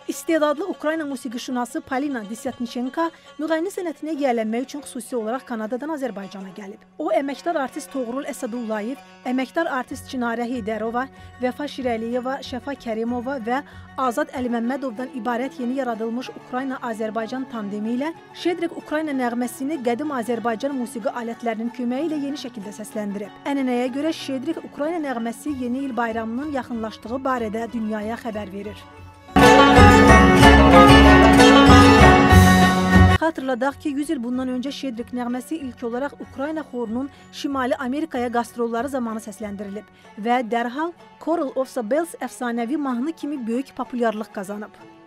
İstedadlı Ukrayna musiqişünası Polina Desyatnichenko müğənni sənətinə yiyələnmək üçün xüsusi olaraq Kanadadan Azərbaycana gəlib. O, əməkdar artist Toğrul Əsədullayev, əməkdar artist Çinarə Heydərova, Vəfa Şirəliyeva, Şəfa Kərimova və Azad Əliməmmədovdan ibarət yeni yaradılmış Ukrayna-Azərbaycan tandemi ilə Şedrik Ukrayna nəğməsini qədim Azərbaycan musiqi alətlərinin köməyi ilə yeni şəkildə səsləndirib. Ənənəyə görə Şedrik Ukrayna nəğməsi yeni il bayramının yaxınlaşdığı barədə dünyaya xəbər verir. Xatırladaq ki, 100 il bundan öncə Şedrik nəğməsi ilk olaraq Ukrayna xorunun Şimali Amerikaya qastrolları zamanı səsləndirilib və dərhal Choral of the Bells əfsanəvi mahnı kimi böyük populyarlıq qazanıb.